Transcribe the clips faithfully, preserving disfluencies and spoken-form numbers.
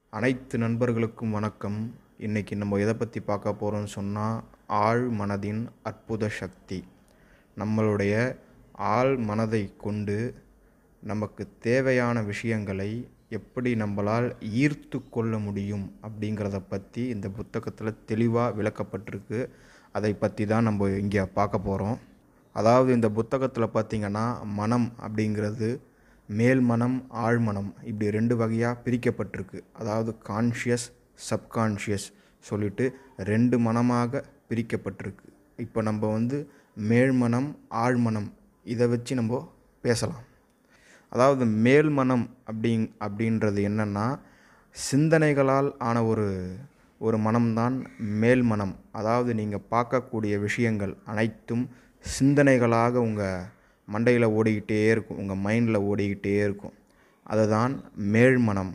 அனைத்து நண்பர்களுக்கும் வணக்கம். இன்றைக்கி நம்ம எதை பற்றி பார்க்க போகிறோம்னு சொன்னால், ஆழ் மனதின் அற்புத சக்தி. நம்மளுடைய ஆழ் மனதை கொண்டு நமக்கு தேவையான விஷயங்களை எப்படி நம்மளால் ஈர்த்து கொள்ள முடியும் அப்படிங்கிறத பற்றி இந்த புத்தகத்தில் தெளிவாக விளக்கப்பட்டிருக்கு. அதை பற்றி தான் நம்ம இங்கே பார்க்க போகிறோம். அதாவது இந்த புத்தகத்தில் பார்த்திங்கன்னா, மனம் அப்படிங்கிறது மேல் மனம், ஆழ்மனம் இப்படி ரெண்டு வகையாக பிரிக்கப்பட்டிருக்கு. அதாவது கான்ஷியஸ், சப்கான்ஷியஸ் சொல்லிட்டு ரெண்டு மனமாக பிரிக்கப்பட்டிருக்கு. இப்போ நம்ம வந்து மேல்மனம், ஆழ்மனம் இதை வச்சு நம்ம பேசலாம். அதாவது மேல் மனம் அப்படி அப்படின்றது என்னென்னா, சிந்தனைகளால் ஆன ஒரு ஒரு மனம்தான் மேல் மனம். அதாவது நீங்கள் பார்க்கக்கூடிய விஷயங்கள் அனைத்தும் சிந்தனைகளாக உங்கள் மண்டையில் ஓடிக்கிட்டே இருக்கும், உங்கள் மைண்டில் ஓடிக்கிட்டே இருக்கும். அதுதான் மேல்மனம்.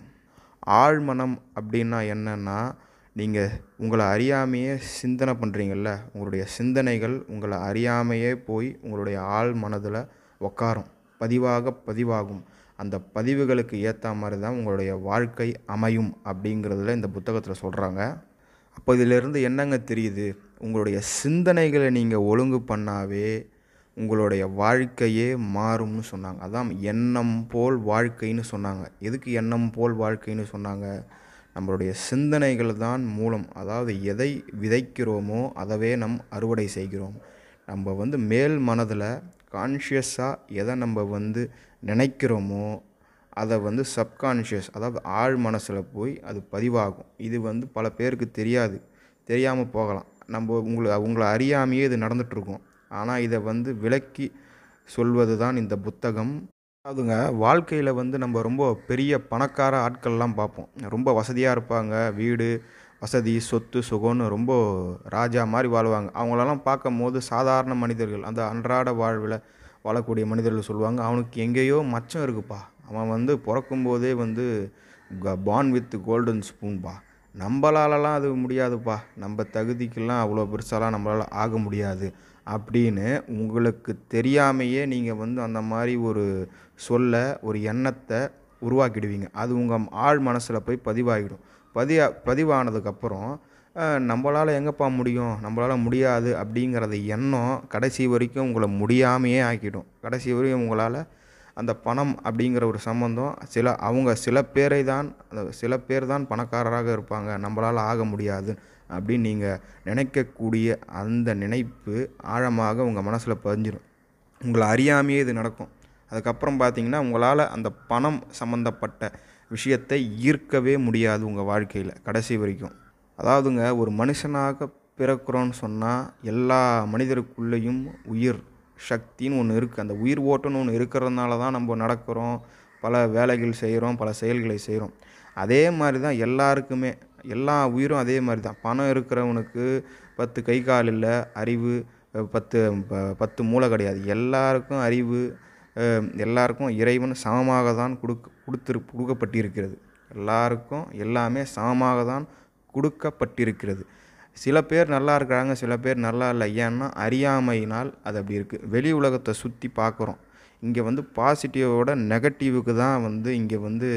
ஆழ்மனம் அப்படின்னா என்னென்னா, நீங்கள் உங்களை அறியாமையே சிந்தனை பண்ணுறீங்கள்ல, உங்களுடைய சிந்தனைகள் உங்களை அறியாமையே போய் உங்களுடைய ஆழ் மனதில் உக்காரும், பதிவாக பதிவாகும். அந்த பதிவுகளுக்கு ஏற்ற மாதிரி தான் உங்களுடைய வாழ்க்கை அமையும் அப்படிங்கிறதுல இந்த புத்தகத்தில் சொல்கிறாங்க. அப்போ இதிலிருந்து என்னங்க தெரியுது? உங்களுடைய சிந்தனைகளை நீங்கள் ஒழுங்கு பண்ணாவே உங்களுடைய வாழ்க்கையே மாறும்னு சொன்னாங்க. அதான் எண்ணம் போல் வாழ்க்கைன்னு சொன்னாங்க. எதுக்கு எண்ணம் போல் வாழ்க்கைன்னு சொன்னாங்க? நம்மளுடைய சிந்தனைகள் தான் மூலம். அதாவது எதை விதைக்கிறோமோ அதவே நம் அறுவடை செய்கிறோம். நம்ம வந்து மேல் மனதில் கான்ஷியஸாக எதை நம்ம வந்து நினைக்கிறோமோ அதை வந்து சப்கான்ஷியஸ், அதாவது ஆழ் மனசில் போய் அது பதிவாகும். இது வந்து பல பேருக்கு தெரியாது, தெரியாமல் போகலாம். நம்ம உங்களை உங்களை அறியாமையே இது நடந்துகிட்ருக்கோம். ஆனால் இதை வந்து விளக்கி சொல்வது தான் இந்த புத்தகம். அதுங்க வாழ்க்கையில் வந்து நம்ம ரொம்ப பெரிய பணக்கார ஆட்கள்லாம் பார்ப்போம். ரொம்ப வசதியாக இருப்பாங்க, வீடு வசதி, சொத்து சுகம்னு ரொம்ப ராஜா மாதிரி வாழ்வாங்க. அவங்களெல்லாம் பார்க்கும் போது சாதாரண மனிதர்கள், அந்த அன்றாட வாழ்வில் வாழக்கூடிய மனிதர்கள் சொல்லுவாங்க, அவனுக்கு எங்கேயோ மச்சம் இருக்குப்பா, அவன் வந்து பிறக்கும்போதே வந்து பார்ன் வித் கோல்டன் ஸ்பூன்பா, நம்மளாலலாம் அது முடியாதுப்பா, நம்ம தகுதிக்கெல்லாம் அவ்வளோ பெருசாலாம் நம்மளால் ஆக முடியாது அப்படின்னு உங்களுக்கு தெரியாமையே நீங்கள் வந்து அந்த மாதிரி ஒரு சொல்ல, ஒரு எண்ணத்தை உருவாக்கிடுவீங்க. அது உங்கள் ஆழ் மனசில் போய் பதிவாகிடும். பதியா பதிவானதுக்கப்புறம் நம்மளால் எங்கேப்பா முடியும், நம்மளால் முடியாது அப்படிங்கிறத எண்ணம் கடைசி வரைக்கும் உங்களை முடியாமையே ஆக்கிடும். கடைசி வரைக்கும் உங்களால் அந்த பணம் அப்படிங்கிற ஒரு சம்பந்தம் சில அவங்க சில பேரை தான் சில பேர் தான் பணக்காரராக இருப்பாங்க, நம்மளால் ஆக முடியாது அப்படின்னு நீங்கள் நினைக்கக்கூடிய அந்த நினைப்பு ஆழமாக உங்கள் மனசில் பதிஞ்சிடும். உங்களை அறியாமையே இது நடக்கும். அதுக்கப்புறம் பார்த்தீங்கன்னா, உங்களால் அந்த பணம் சம்மந்தப்பட்ட விஷயத்தை ஈர்க்கவே முடியாது உங்கள் வாழ்க்கையில் கடைசி வரைக்கும். அதாவதுங்க, ஒரு மனுஷனாக பிறக்கிறோன்னு சொன்னால் எல்லா மனிதருக்குள்ளேயும் உயிர் சக்தின்னு ஒன்று இருக்குது. அந்த உயிர் ஓட்டம்னு ஒன்று இருக்கிறதுனால தான் நம்ம நடக்கிறோம், பல வேலைகள் செய்கிறோம், பல செயல்களை செய்கிறோம். அதே மாதிரி தான் எல்லாருக்குமே, எல்லா உயிரும் அதே மாதிரி தான். பணம் இருக்கிறவனுக்கு பத்து கை கால் இல்லை, அறிவு பத்து பத்து மூளை கிடையாது. எல்லாருக்கும் அறிவு, எல்லாருக்கும் இறைவன் சமமாக தான் கொடுக்க கொடுத்துரு கொடுக்கப்பட்டிருக்கிறது. எல்லாருக்கும் எல்லாமே சமமாக தான் கொடுக்கப்பட்டிருக்கிறது. சில பேர் நல்லா இருக்கிறாங்க, சில பேர் நல்லா இல்லை. ஏன்னா அறியாமையினால் அது அப்படி இருக்குது. வெளி உலகத்தை சுற்றி பார்க்குறோம். இங்கே வந்து பாசிட்டிவோட நெகட்டிவுக்கு தான் வந்து இங்கே வந்து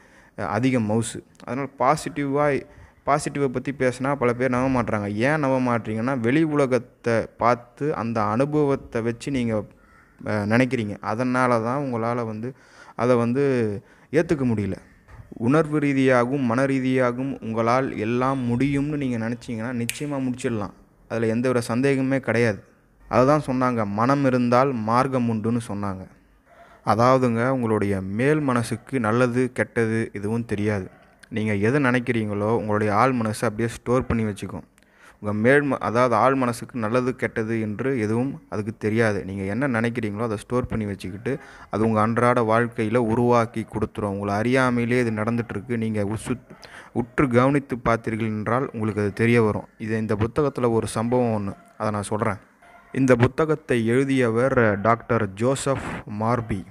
அதிக மவுசு. அதனால் பாசிட்டிவாக பாசிட்டிவை பற்றி பேசினா பல பேர் நம்ப மாட்டுறாங்க. ஏன் நம்ப மாட்டீங்கன்னா, வெளி உலகத்தை பார்த்து அந்த அனுபவத்தை வச்சு நீங்கள் நினைக்கிறீங்க. அதனால தான் உங்களால் வந்து அதை வந்து ஏற்றுக்க முடியல. உணர்வு ரீதியாகவும் மன ரீதியாகவும் உங்களால் எல்லாம் முடியும்னு நீங்கள் நினச்சிங்கன்னா நிச்சயமாக முடிச்சிடலாம். அதில் எந்த ஒரு சந்தேகமே கிடையாது. அதை தான் சொன்னாங்க, மனம் இருந்தால் மார்க்கம் உண்டுன்னு சொன்னாங்க. அதாவதுங்க, உங்களுடைய மேல் மனசுக்கு நல்லது கெட்டது எதுவும் தெரியாது. நீங்கள் எது நினைக்கிறீங்களோ உங்களுடைய ஆழ் மனசை அப்படியே ஸ்டோர் பண்ணி வச்சுக்கும். உங்கள் மேல் ம அதாவது ஆழ் மனசுக்கு நல்லது கெட்டது என்று எதுவும் அதுக்கு தெரியாது. நீங்கள் என்ன நினைக்கிறீங்களோ அதை ஸ்டோர் பண்ணி வச்சுக்கிட்டு அது உங்கள் அன்றாட வாழ்க்கையில் உருவாக்கி கொடுத்துரும். உங்களை அறியாமையிலே இது நடந்துகிட்ருக்கு. நீங்கள் உசு உற்று கவனித்து பார்த்தீர்கள் என்றால் உங்களுக்கு அது தெரிய வரும். இது இந்த புத்தகத்தில் ஒரு சம்பவம் ஒன்று, அதை நான் சொல்கிறேன். இந்த புத்தகத்தை எழுதியவர் டாக்டர் ஜோசப் மார்பி.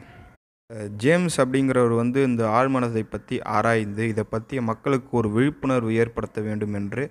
ஜேம்ஸ் அப்படிங்கிறவர் வந்து இந்த ஆழ்மனதை பற்றி ஆராய்ந்து இதை பற்றி மக்களுக்கு ஒரு விழிப்புணர்வு ஏற்படுத்த வேண்டும் என்று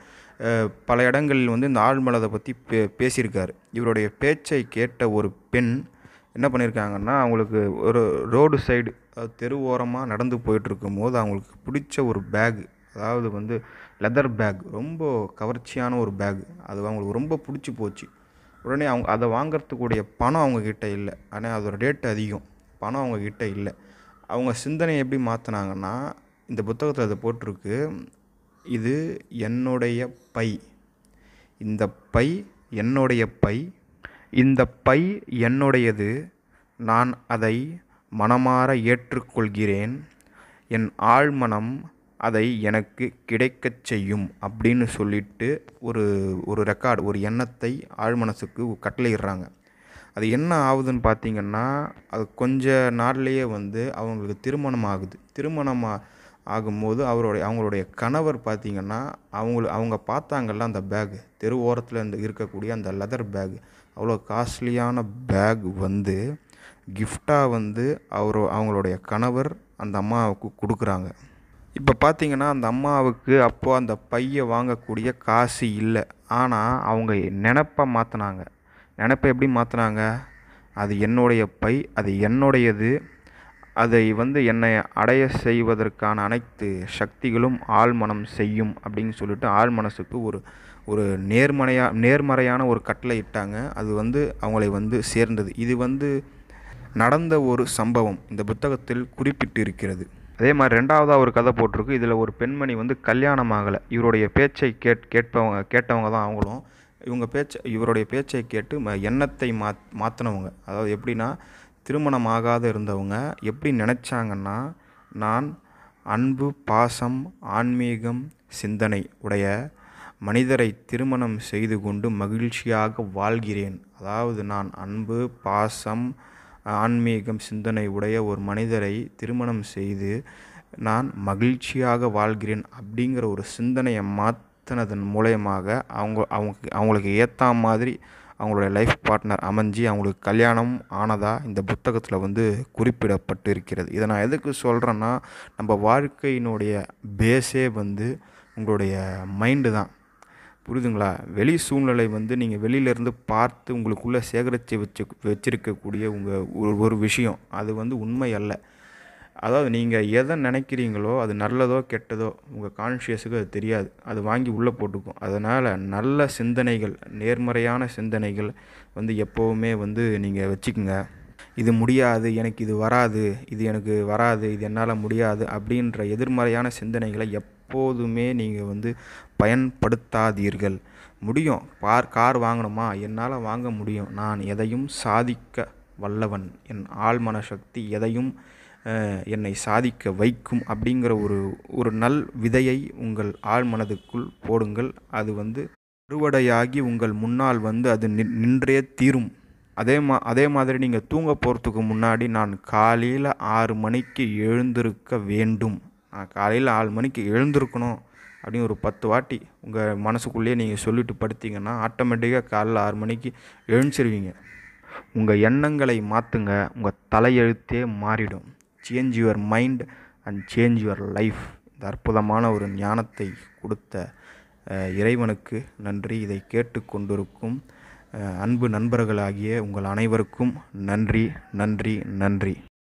பல இடங்களில் வந்து இந்த ஆழ்மனதை பற்றி பே பேசியிருக்காரு. இவருடைய பேச்சை கேட்ட ஒரு பெண் என்ன பண்ணியிருக்காங்கன்னா, அவங்களுக்கு ஒரு ரோடு சைடு தெரு ஓரமாக நடந்து போயிட்டுருக்கும் போது அவங்களுக்கு பிடிச்ச ஒரு பேகு, அதாவது வந்து லெதர் பேக், ரொம்ப கவர்ச்சியான ஒரு பேக். அது அவங்களுக்கு ரொம்ப பிடிச்சி போச்சு. உடனே அவங்க அதை வாங்கிறதுக்குடைய பணம் அவங்கக்கிட்ட இல்லை. ஆனால் அதோட ரேட்டு அதிகம். பணம் அவங்கக்கிட்ட இல்லை. அவங்க சிந்தனையை எப்படி மாற்றினாங்கன்னா, இந்த புத்தகத்தில் அது போட்டிருக்கு, இது என்னுடைய பை, இந்த பை என்னுடைய பை, இந்த பை என்னுடையது, நான் அதை மனமாற ஏற்றுக்கொள்கிறேன், என் ஆழ்மனம் அதை எனக்கு கிடைக்கச் செய்யும் அப்படின்னு சொல்லிட்டு ஒரு ஒரு ரெக்கார்டு, ஒரு எண்ணத்தை ஆழ்மனசுக்கு கட்டளையிடுறாங்க. அது என்ன ஆகுதுன்னு பார்த்தீங்கன்னா, அது கொஞ்ச நாள்லேயே வந்து அவங்களுக்கு திருமணம் ஆகுது. திருமணம் ஆகும்போது அவருடைய அவங்களுடைய கணவர் பார்த்திங்கன்னா, அவங்கள அவங்க பார்த்தாங்கல்ல அந்த பேக், தெரு ஓரத்தில் இருந்து இருக்கக்கூடிய அந்த லெதர் பேக், அவ்வளோ காஸ்ட்லியான பேக் வந்து கிஃப்டாக வந்து அவர் அவங்களுடைய கணவர் அந்த அம்மாவுக்கு கொடுக்குறாங்க. இப்போ பார்த்திங்கன்னா அந்த அம்மாவுக்கு அப்போது அந்த பையை வாங்கக்கூடிய காசு இல்லை. ஆனால் அவங்க நினப்பை மாற்றினாங்க. நினப்பை எப்படி மாற்றினாங்க? அது என்னுடைய பை, அது என்னுடையது, அதை வந்து என்னை அடைய செய்வதற்கான அனைத்து சக்திகளும் ஆழ்மனம் செய்யும் அப்படின்னு சொல்லிட்டு ஆழ்மனசுக்கு ஒரு ஒரு நேர்மறையாக நேர்மறையான ஒரு கட்டளை இட்டாங்க. அது வந்து அவங்களை வந்து சேர்ந்தது. இது வந்து நடந்த ஒரு சம்பவம் இந்த புத்தகத்தில் குறிப்பிட்டு இருக்கிறது. அதே மாதிரி ரெண்டாவதாக ஒரு கதை போட்டிருக்கு. இதில் ஒரு பெண்மணி வந்து கல்யாணம் ஆகலை. இவருடைய பேச்சை கேட் கேட்பவங்க கேட்டவங்க தான் அவங்களும். இவங்க பேச்சை இவருடைய பேச்சை கேட்டு ம எண்ணத்தை மாத் மாற்றினவங்க. அதாவது எப்படின்னா, திருமணம் ஆகாத இருந்தவங்க எப்படி நினச்சாங்கன்னா, நான் அன்பு, பாசம், ஆன்மீகம், சிந்தனை உடைய மனிதரை திருமணம் செய்து கொண்டு மகிழ்ச்சியாக வாழ்கிறேன். அதாவது நான் அன்பு, பாசம், ஆன்மீகம், சிந்தனை உடைய ஒரு மனிதரை திருமணம் செய்து நான் மகிழ்ச்சியாக வாழ்கிறேன் அப்படிங்கிற ஒரு சிந்தனையை மாற்றினதன் மூலயமாக அவங்க அவங்க அவங்களுக்கு ஏற்ற மாதிரி அவங்களுடைய லைஃப் பார்ட்னர் அமைஞ்சி அவங்களுக்கு கல்யாணம் ஆனதாக இந்த புத்தகத்தில் வந்து குறிப்பிடப்பட்டு இருக்கிறது. இதை நான் எதுக்கு சொல்கிறேன்னா, நம்ம வாழ்க்கையினுடைய பேஸே வந்து உங்களுடைய மைண்டு தான். புரியுதுங்களா? வெளி சூழ்நிலை வந்து நீங்கள் வெளியிலேருந்து பார்த்து உங்களுக்குள்ளே சேகரித்து வச்சு வச்சுருக்கக்கூடிய உங்கள் ஒரு ஒரு விஷயம், அது வந்து உண்மை அல்ல. அதாவது நீங்கள் எதை நினைக்கிறீங்களோ அது நல்லதோ கெட்டதோ உங்கள் கான்ஷியஸுக்கு அது தெரியாது. அது வாங்கி உள்ளே போட்டுக்கும். அதனால் நல்ல சிந்தனைகள், நேர்மறையான சிந்தனைகள் வந்து எப்போவுமே வந்து நீங்கள் வச்சுக்கோங்க. இது முடியாது, எனக்கு இது வராது, இது எனக்கு வராது, இது என்னால் முடியாது அப்படின்ற எதிர்மறையான சிந்தனைகளை எப்போதுமே நீங்கள் வந்து பயன்படுத்தாதீர்கள். முடியும், பார் கார் வாங்கணுமா, என்னால் வாங்க முடியும், நான் எதையும் சாதிக்க வல்லவன், என் ஆழ்மன சக்தி எதையும் என்னை சாதிக்க வைக்கும் அப்படிங்கிற ஒரு ஒரு நல் விதையை உங்கள் ஆழ்மனதுக்குள் போடுங்கள். அது வந்து அறுவடையாகி உங்கள் முன்னால் வந்து அது நின்றே தீரும். அதே மா அதே மாதிரி நீங்கள் தூங்க போகிறதுக்கு முன்னாடி நான் காலையில் ஆறு மணிக்கு எழுந்திருக்க வேண்டும், நான் காலையில் ஆறு மணிக்கு எழுந்திருக்கணும் அப்படின்னு ஒரு பத்து வாட்டி உங்கள் மனசுக்குள்ளேயே நீங்கள் சொல்லிட்டு படுத்திங்கன்னா ஆட்டோமேட்டிக்காக காலையில் ஆறு மணிக்கு எழுந்திருவீங்க. உங்கள் எண்ணங்களை மாற்றுங்க, உங்கள் தலையெழுத்தே மாறிடும். Change your mind and change your life. இந்த அற்புதமான ஒரு ஞானத்தை கொடுத்த இறைவனுக்கு நன்றி. இதை கேட்டு கொண்டிருக்கும் அன்பு நண்பர்களாகிய உங்கள் அனைவருக்கும் நன்றி, நன்றி, நன்றி.